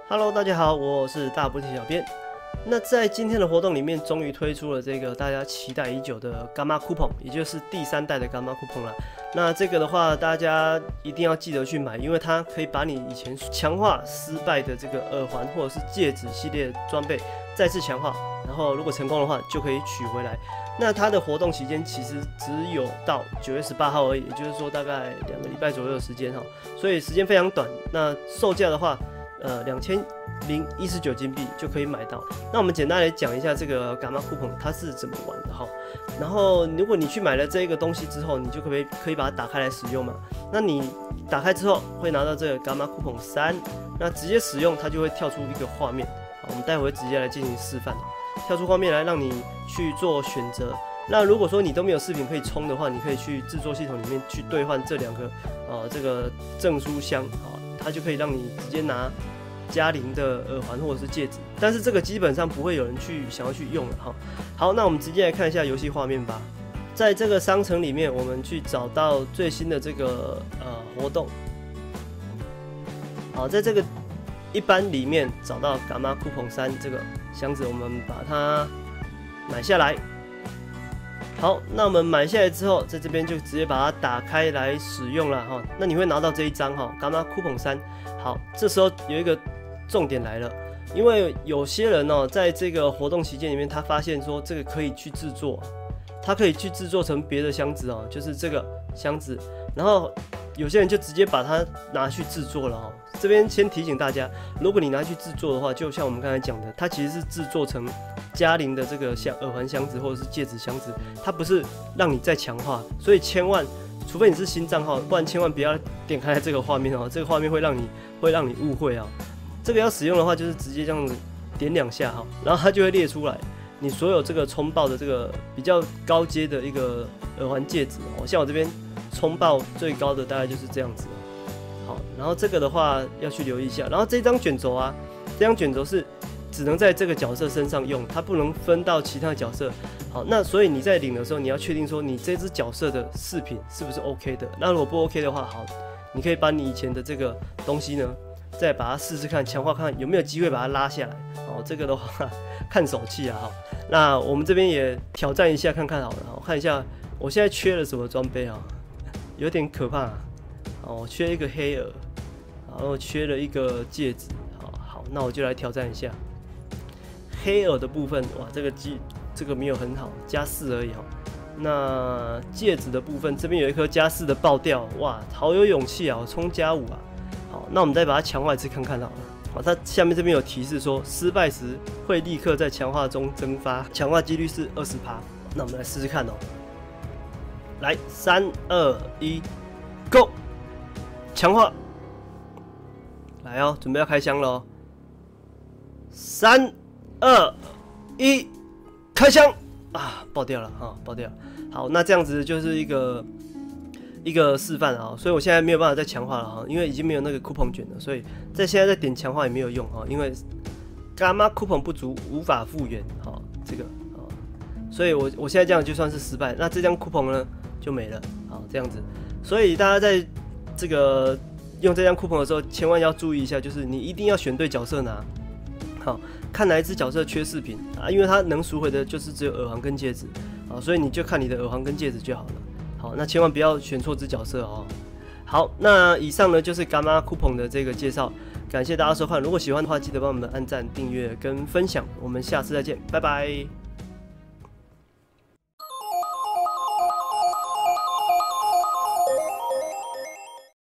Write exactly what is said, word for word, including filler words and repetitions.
Hello， 大家好，我是大补体小编。那在今天的活动里面，终于推出了这个大家期待已久的伽马 coupon， 也就是第三代的伽马 coupon 啦。那这个的话，大家一定要记得去买，因为它可以把你以前强化失败的这个耳环或者是戒指系列装备再次强化，然后如果成功的话，就可以取回来。那它的活动期间其实只有到九月十八号而已，也就是说大概两个礼拜左右的时间哈，所以时间非常短。那售价的话，呃，两千零一十九金币就可以买到。那我们简单来讲一下这个伽马 coupon 它是怎么玩的哈。然后，如果你去买了这个东西之后，你就可以可以把它打开来使用嘛。那你打开之后会拿到这个伽马 coupon 三，那直接使用它就会跳出一个画面。好，我们待会直接来进行示范。跳出画面来让你去做选择。那如果说你都没有饰品可以充的话，你可以去制作系统里面去兑换这两个呃这个证书箱啊，它就可以让你直接拿嘉玲的耳环或者是戒指。但是这个基本上不会有人去想要去用了哈。好，那我们直接来看一下游戏画面吧。在这个商城里面，我们去找到最新的这个呃活动。好，在这个一般里面找到伽马 coupon 三这个箱子，我们把它买下来。好，那我们买下来之后，在这边就直接把它打开来使用了哈。那你会拿到这一张哈，伽马 coupon 三。好，这时候有一个重点来了，因为有些人哦，在这个活动期间里面，他发现说这个可以去制作，他可以去制作成别的箱子哦，就是这个箱子，然后有些人就直接把它拿去制作了哦。这边先提醒大家，如果你拿去制作的话，就像我们刚才讲的，它其实是制作成嘉玲的这个像耳环箱子或者是戒指箱子，它不是让你再强化，所以千万，除非你是新账号，不然千万不要点开这个画面哦，这个画面会让你会让你误会啊。这个要使用的话，就是直接这样子点两下哈，然后它就会列出来你所有这个冲爆的这个比较高阶的一个耳环戒指哦，像我这边冲爆最高的大概就是这样子。好，然后这个的话要去留意一下，然后这张卷轴啊，这张卷轴是只能在这个角色身上用，它不能分到其他角色。好，那所以你在领的时候，你要确定说你这只角色的饰品是不是 OK 的。那如果不 OK 的话，好，你可以把你以前的这个东西呢，再把它试试看，强化看看有没有机会把它拉下来。好，这个的话看手气啊。好，那我们这边也挑战一下看看好了，我看一下我现在缺了什么装备啊，有点可怕啊。哦，我缺一个黑耳，然后缺了一个戒指。好，好，那我就来挑战一下黑耳的部分。哇，这个机这个没有很好，加四而已哈。那戒指的部分，这边有一颗加四的爆掉，哇，好有勇气啊！我冲加五啊。好，那我们再把它强化一次看看好了。好，它下面这边有提示说，失败时会立刻在强化中蒸发，强化几率是 百分之二十。那我们来试试看哦。来，三二一 ，Go！ 强化，来哦，准备要开箱了哦。三、二、一，开箱啊！爆掉了哈，爆掉了。好，那这样子就是一个一个示范啊，所以我现在没有办法再强化了哈，因为已经没有那个 coupon 卷了，所以在现在再点强化也没有用哈，因为伽马 coupon 不足，无法复原哈，这个啊，所以我我现在这样就算是失败，那这张 coupon 呢就没了，好，这样子，所以大家在这个用这张 coupon 的时候，千万要注意一下，就是你一定要选对角色拿。好，看哪一只角色缺饰品啊，因为它能赎回的就是只有耳环跟戒指啊，所以你就看你的耳环跟戒指就好了。好，那千万不要选错只角色哦。好，那以上呢就是伽马 coupon 的这个介绍，感谢大家收看。如果喜欢的话，记得帮我们按赞、订阅跟分享。我们下次再见，拜拜。